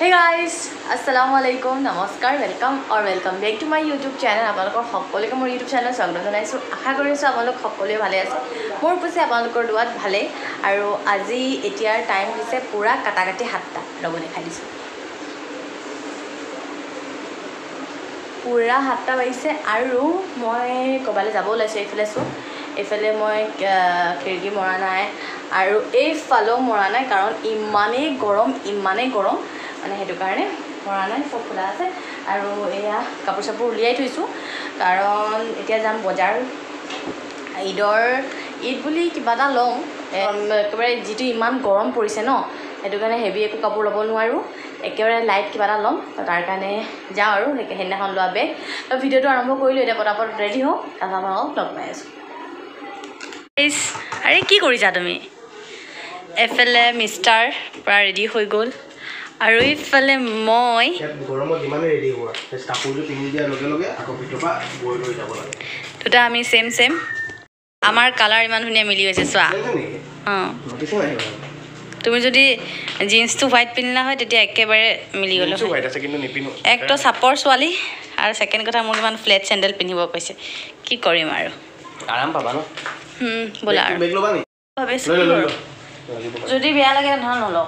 Hey guys, Assalamualaikum, Namaskar, welcome or welcome back to my YouTube channel. আপোনালোকৰ সকলোকে মোৰ YouTube channel স্বাগত জনাইছো। আশা কৰিছো আপোনালোক সকলোৱে ভালে আছে। মোৰ পিছে আপোনালোকৰ দুৱাত ভালে আৰু আজি এতিয়াৰ টাইম হৈছে পুৰা কাটাকাটি 7টা ৰব দেখাই দিছো। পুৰা 7টা বাজিছে আৰু মই কবালে যাব ওলাইছো এইফালে মই খিৰকি মৰা নাই আৰু এইফালেও মৰা নাই কাৰণ ইমানেই গৰম মানে হেতু কাৰণে মৰা নাই সব খোলা আছে আৰু এয়া কাপোৰ চাপোৰ উলিয়াই থৈছো কাৰণ এতিয়া যাম বজাৰ ঈদ বুলি কিবা এটা লওঁ একেবাৰে যেটো ইমান গৰম পৰিছে ন হেতু কাৰণে হেভি একো কাপোৰ ল'ব নোৱাৰো একেবাৰে লাইট কিবা এটা ল'ম তাৰ কাৰণে যাওঁ আৰু হেদিনাখন লোৱা বেগ তো ভিডিওটো আৰম্ভ কৰিলো এতিয়া পটাপট ৰেডি হওঁ তাৰপৰা লগ পাই আছো আৰে কি কৰিছা তুমি এফএলএ মিষ্টাৰ পৰা ৰেডি হৈ গ'ল আৰু ইফালে মই গৰমত ইমানে ৰেডি হোৱা কাপোৰটো পিন্ধি দিয়া লগে লগে আকৌ ভিতৰপা বৈ লৈ যাব লাগে দুটা আমি সেম আমাৰ কালাৰ ইমান ধুনীয়া মিলি গৈছে চোৱা তুমি যদি জিন্সটো হোৱাইট পিন্ধিলা হয় তেতিয়া একেবাৰে মিলি গ'ল হোৱাইট আছে কিন্তু নিপিনো একটো চাপৰ ছোৱালী আৰু সেকেন্ড কথা মোক ইমান ফ্লেট চেন্ডেল পিন্ধিব কৈছে কি কৰিম আৰু আৰাম পাবা ন বলা বেগ লবা নি ভাবিছো যদি বেয়া লাগে নহয় নলও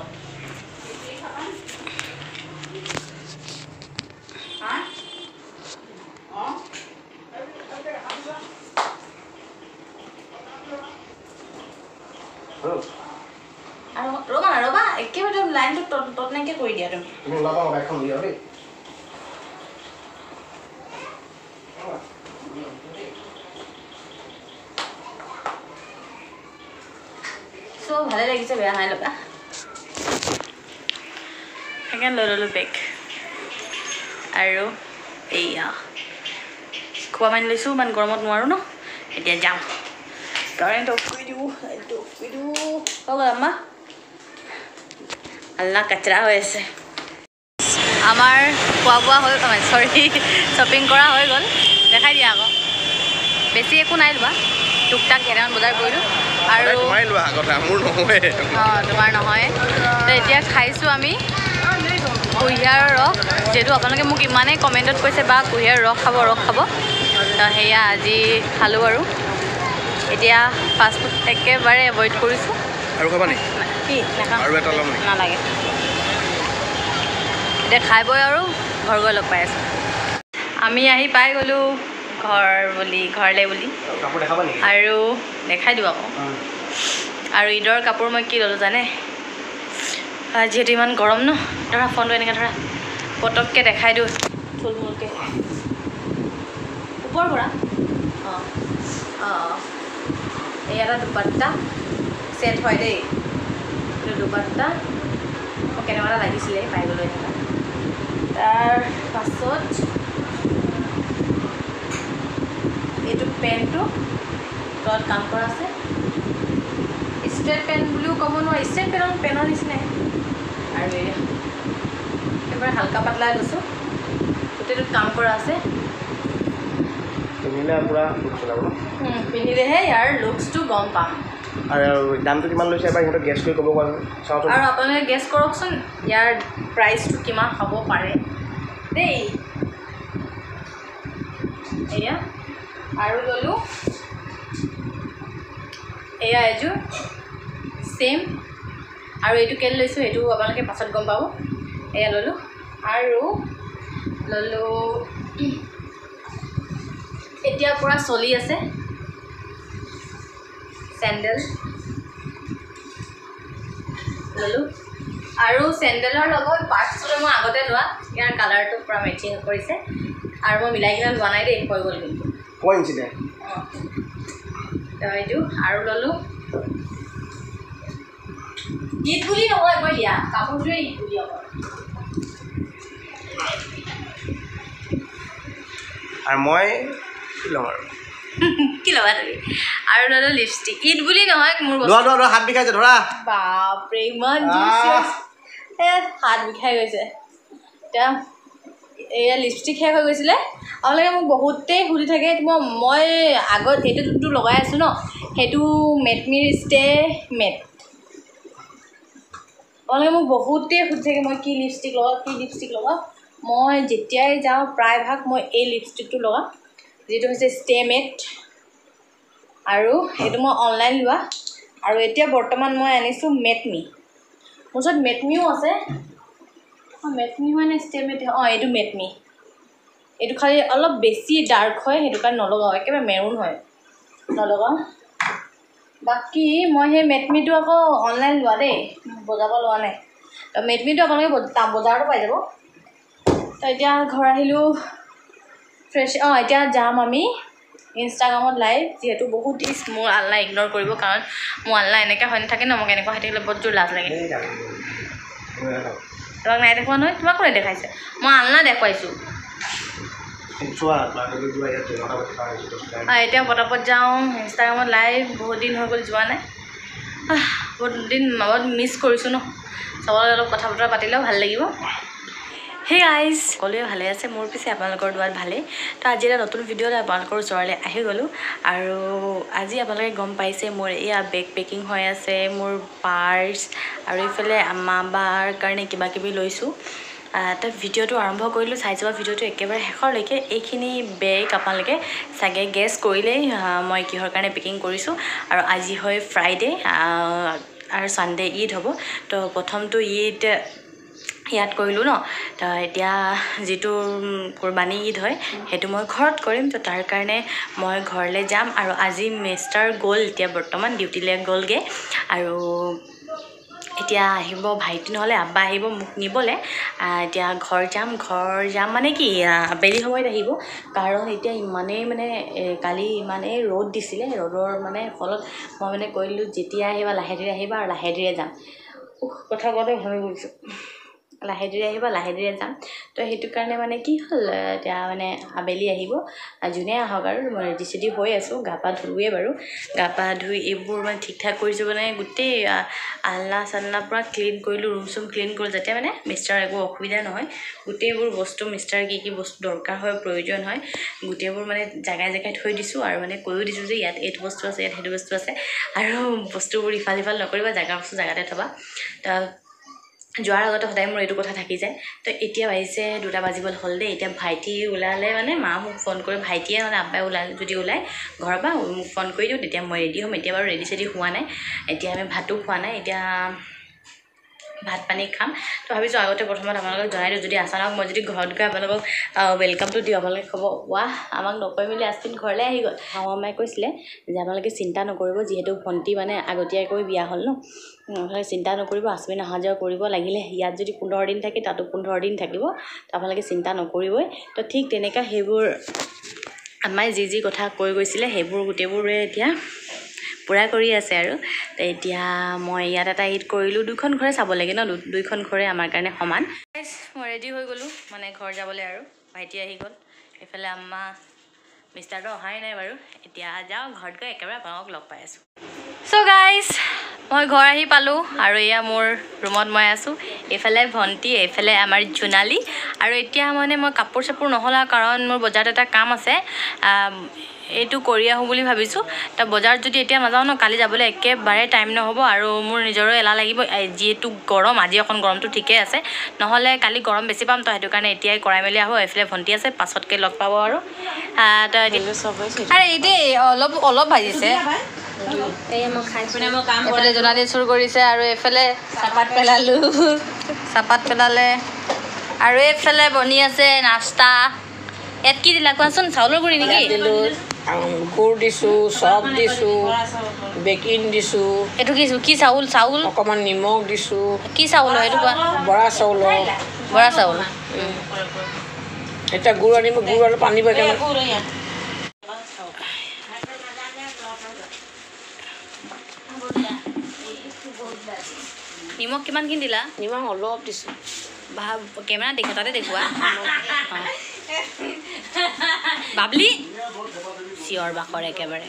আৰু ৰবা একেবাৰে লাইনটো টট নাকে কৰি দিয়া তুমি ওলাবা বাইকখন দিয়া দেই সো ভালে লাগিছে বেয়া নাই লগা সেকেন্ড ললো বেগ আৰু এইয়া খোৱা মানি লৈছো ইমান গৰমত নোৱাৰো ন এতিয়া যাম কাৰেণ্ট অফ কৰি দিওঁ হ'ব আম্মা আল্লাহ কচৰা হৈ আছে আমাৰ খোৱা বোৱা হৈ সৰি শ্বপিং কৰা হৈ গ'ল দেখাই দিয়া আকৌ বেছি একো নাই লোৱা টুকটাক কেইটামান বজাৰ কৰিলোঁ আৰু তোমাৰ নহয় তো এতিয়া খাইছোঁ আমি কুঁহিয়াৰৰ ৰস যিহেতু আপোনালোকে মোক ইমানেই কমেণ্টত কৈছে বা কুঁহিয়াৰৰ ৰস খাব তো সেয়া আজি খালোঁ আৰু এতিয়া ফাষ্ট ফুড একেবাৰে এভইড কৰিছোঁ আৰু খাবা নি কি আৰু এটা লম নি নালাগে এতিয়া খাই বৈ আৰু ঘৰ গৈ লগ পাই আছোঁ আমি আহি পাই গ'লোঁ ঘৰলৈ বুলি কাপোৰ দেখাবা নি আৰু দেখাই দিওঁ আকৌ আৰু ঈদৰ কাপোৰ মই কি ল'লোঁ জানে যিহেতু ইমান গৰম ন ধৰা ফোনটো এনেকৈ ধৰা পটককৈ দেখাই দিওঁ থুলমূলকৈ ওপৰৰ পৰা এই এটা দুপাট্টা ছেট হয় দেই এইটো দুপাট্টা মোক কেনেকুৱা এটা লাগিছিলে পাই গ'লোঁ এনেকুৱা তাৰ পাছত এইটো পেণ্টটো তলত কাম কৰা আছে ষ্ট্ৰেট পেণ্ট বুলিও ক'ব নোৱাৰি ষ্ট্ৰেট পেণ্টৰ নিচিনাই আৰু এয়া একেবাৰে হালকা পাতলাই লৈছোঁ গোটেইটোত কাম কৰা আছে পিন্ধিলেহে ইয়াৰ লুকছটো গম পাম আৰু দামটো কিমান লৈছে এবাৰ সিহঁতক গেছ কৰি ক'ব পাৰোঁ চাওঁচোন আৰু আপোনালোকে গেছ কৰকচোন ইয়াৰ প্ৰাইচটো কিমান হ'ব পাৰে দেই এয়া আৰু ল'লোঁ এয়া এযোৰ ছেইম আৰু এইটো কেলৈ লৈছোঁ এইটো আপোনালোকে পাছত গম পাব এয়া ল'লোঁ আৰু ল'লোঁ এতিয়া পূৰা চলি আছে চেণ্ডেল ল'লোঁ আৰু চেণ্ডেলৰ লগত পাৰ্চটো মই আগতে লোৱা ইয়াৰ কালাৰটো পূৰা মেচিং কৰিছে আৰু মই মিলাই কিনে লোৱা নাই দেই হৈ গ'ল কিন্তু কোইনচিডেণ্ট এইটো আৰু ল'লোঁ ঈদ বুলি নহয় মই দিয়া কাপোৰটোৱে ঈদ বুলি হ'ব আৰু মই কি ল'ম আৰু কি ল'বা তুমি আৰু ল'লোঁ লিপষ্টিক ঈদ বুলি নহয় মোৰ লোৱা হাত বিষাইছে ধৰা বাপৰে ইমান হাত বিষাই গৈছে এতিয়া এয়া লিপষ্টিক শেষ হৈ গৈছিলে আপোনালোকে মোক বহুতেই সুধি থাকে মই আগত এইটোতো লগাই আছোঁ ন সেইটো মেট মি ষ্টে মেট আপোনালোকে মোক বহুতেই সুধি থাকে মই কি লিপষ্টিক লগাওঁ মই যেতিয়াই যাওঁ প্ৰায়ভাগ মই এই লিপষ্টিকটো লগাওঁ যিটো হৈছে ষ্টে মেট আৰু এইটো মই অনলাইন লোৱা আৰু এতিয়া বৰ্তমান মই আনিছোঁ মেটমি মোৰ ওচৰত মেটমিও আছে মেটমি মানে ষ্টে মেট এইটো মেটমি এইটো খালি অলপ বেছি ডাৰ্ক হয় সেইটো কাৰণে নলগাওঁ একেবাৰে মেৰুণ হয় নলগাওঁ বাকী মই সেই মেটমিটো আকৌ অনলাইন লোৱা দেই বজাব লোৱা নাই তো মেটমিটো আপোনালোকে বজাৰতো পাই যাব তো এতিয়া ঘৰ আহিলোঁ ফ্ৰেছ এতিয়া যাম আমি ইনষ্টাগ্ৰামত লাইভ যিহেতু বহুত মোৰ আল্লা ইগন'ৰ কৰিব কাৰণ মোৰ আল্লা এনেকৈ হৈ নাথাকে ন মোক এনেকুৱা হৈ থাকিলে বহুত জোৰ লাজ লাগে তোমাক নাই দেখুওৱা নহয় তোমাক কোনে দেখাইছে মই আল্লা দেখুৱাইছোঁ এতিয়া পটাপট যাওঁ ইনষ্টাগ্ৰামত লাইভ বহুত দিন হৈ গ'ল যোৱা নাই বহুত মিছ কৰিছোঁ ন চবৰে অলপ কথা বতৰা পাতিলেও ভাল লাগিব হে গাইজ সকলোৱে ভালে আছে মোৰ পিছে আপোনালোকৰ দুৱাত ভালেই তো আজি এটা নতুন ভিডিঅ'লৈ আপোনালোকৰ ওচৰলৈ আহি গ'লোঁ আৰু আজি আপোনালোকে গম পাইছে মোৰ এয়া বেগ পেকিং হৈ আছে মোৰ পাৰ্চ আৰু এইফালে মা বাৰ কাৰণে কিবা কিবি লৈছোঁ তো ভিডিঅ'টো আৰম্ভ কৰিলোঁ চাই যোৱা ভিডিঅ'টো একেবাৰে শেষৰলৈকে এইখিনি বেগ আপোনালোকে চাগে গেছ কৰিলেই মই কিহৰ কাৰণে পেকিং কৰিছোঁ আৰু আজি হয় ফ্ৰাইডে আৰু ছানডে ঈদ হ'ব তো প্ৰথমটো ঈদ ইয়াত কৰিলোঁ ন তো এতিয়া যিটো কোৰবানী ঈদ হয় সেইটো মই ঘৰত কৰিম তো তাৰ কাৰণে মই ঘৰলৈ যাম আৰু আজি মিষ্টাৰ গ'ল এতিয়া বৰ্তমান ডিউটিলৈ গ'লগৈ আৰু এতিয়া আহিব ভাইটি নহ'লে আব্বা আহিব মোক নিবলৈ এতিয়া ঘৰ যাম মানে কি আবেলি সময়ত আহিব কাৰণ এতিয়া ইমানেই মানে কালি ইমানেই ৰ'দ দিছিলে ৰ'দৰ মানে ফলত মই মানে কৈ দিলোঁ যেতিয়া আহিবা লাহে ধীৰে আহিবা আৰু লাহে ধীৰে যাম কথা কওঁতে ভাবি গৈছোঁ লাহে ধীৰে আহিবা লাহে ধীৰে যাম তো সেইটো কাৰণে মানে কি হ'ল এতিয়া মানে আবেলি আহিব যোনে আহক আৰু মই ৰেডি চেডি হৈ আছোঁ গা পা ধুলোৱে বাৰু গা পা ধুই এইবোৰ মানে ঠিক ঠাক কৰিছোঁ মানে গোটেই আলনা চালনা পূৰা ক্লিন কৰিলোঁ ৰুম চুম ক্লিন কৰিলোঁ যাতে মানে মিষ্টাৰ একো অসুবিধা নহয় গোটেইবোৰ বস্তু মিষ্টাৰ কি বস্তু দৰকাৰ হয় প্ৰয়োজন হয় গোটেইবোৰ মানে জেগাই জেগাই থৈ দিছোঁ আৰু মানে কৈও দিছোঁ যে ইয়াত এইটো বস্তু আছে ইয়াত সেইটো বস্তু আছে আৰু বস্তুবোৰ ইফাল সিফাল নকৰিবা জেগা বস্তু জেগাতে থ'বা তো যোৱাৰ আগতে সদায় মোৰ এইটো কথা থাকি যায় তো এতিয়া বাজিছে 2টা বাজিবলৈ হ'ল দেই এতিয়া ভাইটি ওলালে মানে মা মোক ফোন কৰি ভাইটিয়ে মানে আব্বাই ওলালে যদি ওলাই ঘৰৰ পৰা মোক ফোন কৰি দিওঁ তেতিয়া মই ৰেডি হ'ম এতিয়া বাৰু ৰেডি চেডি হোৱা নাই এতিয়া আমি ভাতো খোৱা নাই এতিয়া ভাত পানী খাম তো ভাবিছোঁ আগতে প্ৰথমত আপোনালোকক জনাই দিওঁ যদি আচানক মই যদি ঘৰত গৈ আপোনালোকক ৱেলকামটো দিওঁ আপোনালোকে ক'ব ৱাহ আমাক নকৈ মেলি আছমিন ঘৰলৈ আহি গ'ল মামাই কৈছিলে যে আপোনালোকে চিন্তা নকৰিব যিহেতু ভণ্টি মানে আগতীয়াকৈ বিয়া হ'ল ন আপোনালোকে চিন্তা নকৰিব আছমিন অহা যোৱা কৰিব লাগিলে ইয়াত যদি 15 দিন থাকে তাতো 15 দিন থাকিব তো আপোনালোকে চিন্তা নকৰিবই তো ঠিক তেনেকুৱা সেইবোৰ আমাই যি কথা কৈ গৈছিলে সেইবোৰ গোটেইবোৰে এতিয়া পূৰা কৰি আছে আৰু তো এতিয়া মই ইয়াত এটা ঈদ কৰিলোঁ 2খন ঘৰে চাব লাগে ন 2খন ঘৰে আমাৰ কাৰণে সমান মই ৰেডি হৈ গ'লোঁ মানে ঘৰ যাবলৈ আৰু ভাইটি আহি গ'ল এইফালে আম্মা মিষ্টাৰটো অহাই নাই বাৰু এতিয়া যাওঁ ঘৰত গৈ একেবাৰে আপোনালোকক লগ পাই আছোঁ চ' গাইজ মই ঘৰ আহি পালোঁ আৰু এয়া মোৰ ৰুমত মই আছোঁ এইফালে ভণ্টি এইফালে আমাৰ জোনালী আৰু এতিয়া মানে মই কাপোৰ চাপোৰ নহ'লা কাৰণ মোৰ বজাৰত এটা কাম আছে এইটো কৰি আহোঁ বুলি ভাবিছোঁ তো বজাৰত যদি এতিয়া নাযাওঁ ন কালি যাবলৈ একেবাৰে টাইম নহ'ব আৰু মোৰ নিজৰো এলাহ লাগিব যিহেতু গৰম আজি অকণ গৰমটো ঠিকেই আছে নহ'লে কালি গৰম বেছি পাম তো সেইটো কাৰণে এতিয়াই কৰাই মেলি আহোঁ এইফালে ভণ্টি আছে পাছতকৈ লগ পাব আৰু তো আৰে এতিয়া অলপ ভাজিছে এইফালে জোনালী চুৰ কৰিছে আৰু এইফালে চাপাত পেলালে আৰু এইফালে বনি আছে নাস্তা ইয়াত কি দিলা কোৱাচোন চাউলৰ গুড়ি নেকি গুড় দিছোঁ চপ দিছোঁ বেকিং দিছোঁ এইটো কি চাউল অকণমান নিমখ দিছোঁ কি চাউল হয় এইটো কোৱা বৰা চাউল এতিয়া গুড় আনিব গুড় অলপ আনিব নিমখ কিমানখিনি দিলা নিমখ অলপ দিছোঁ কেমেৰা দেখো তাতে দেখুৱা বাবলি চিঞৰ বাখৰ একেবাৰে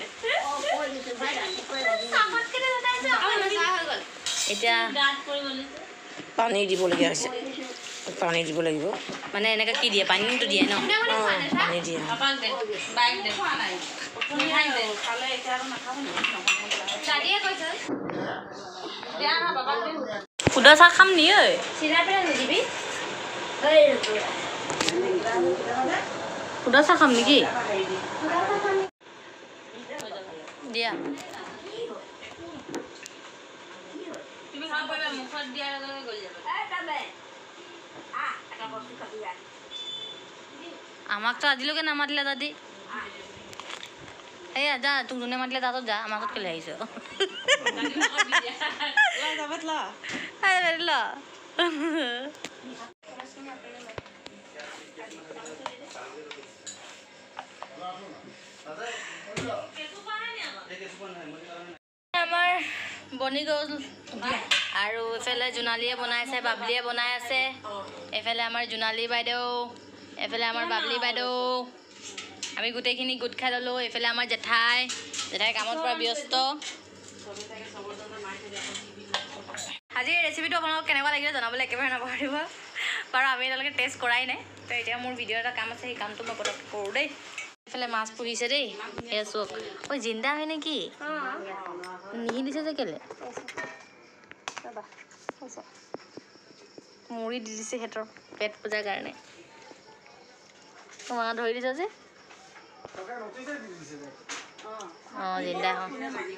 এতিয়া পানী দিবলগীয়া হৈছে পানী দিব লাগিব মানে এনেকৈ কি দিয়ে পানীটো দিয়ে ন পানী দিয়ে সুদা চাহ খাম নি ঐ সুদা চাহ খাম নেকি দিয়া তুমি খাব পাৰিবা মুখত দিয়াৰ লগে লগে গলি যাব আমাক তো আজিলৈকে নামাতিলে দাদি এই যা তোক যোনে মাতিলে তাতো যা আমাৰ ঘৰত কেলে আহিছ আমাৰ বনি গ'ল আৰু এইফালে জোনালীয়ে বনাইছে বাবলিয়ে বনাই আছে এইফালে আমাৰ জোনালী বাইদেউ এইফালে আমাৰ বাবলি বাইদেউ আমি গোটেইখিনি গোট খাই ল'লোঁ এইফালে আমাৰ জেঠাই কামত পৰা ব্যস্ত আজিৰ ৰেচিপিটো আপোনালোকক কেনেকুৱা লাগিলে জনাবলৈ একেবাৰে নাপাহৰিব বাৰু আমি এতিয়ালৈকে টেষ্ট কৰাই নাই তো এতিয়া মোৰ ভিডিঅ' এটা কাম আছে সেই কামটো মই পটককৈ কৰোঁ দেই এইফালে মাছ পুহিছে দেই এয়া চোক ঐ জিন্দা হয় নেকি নিহি দিছে যে কেলে মুড়ি দি দিছে সিহঁতৰ পেট পূজাৰ কাৰণে তোমাক ধৰি দিছ যে অঁ জিন্দা অঁ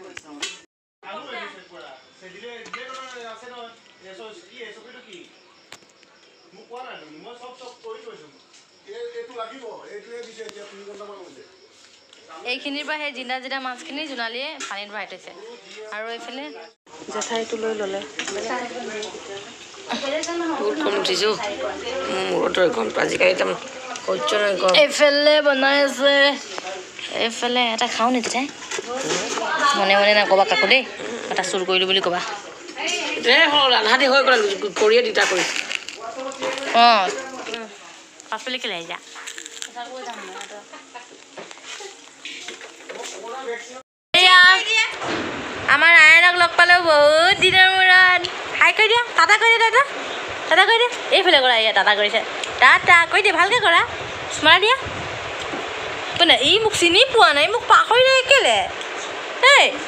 এইখিনিৰ পৰা সেই জিন্দা জিন্দা মাছখিনি জোনালীয়ে পানীত ভৰাই থৈছে আৰু এইফালে জেঠাইটো লৈ ল'লে বহুত কম উঠিছোঁ মোৰ মূৰত গম আজিকালি তাৰমানে সহ্য নাই গম এইফালে বনাই আছে এইফালে এটা খাওঁ নি জেঠাই মনে মনে নক'বা কাকো দেই এটা চুৰ কৰিলোঁ বুলি ক'বা হ'ল আধাতে হৈ গ'ল কৰিয়ে দুটা কৰিছে অঁ পাচলি কেলে যা আমাৰ আইনক লগ পালেও বহুত দিনৰ মূৰত হাই কৈ দিয়া টাটা কৈ দিয়া টাটা কৈ দিয়া এইফালে কৰা এয়া টাটা কৰিছে টাটা কৈ দিয়া ভালকৈ কৰা স্মাৰ্ট দিয়া কোনে ই মোক চিনি পোৱা নাই মোক পাহৰি নাই কেলে এই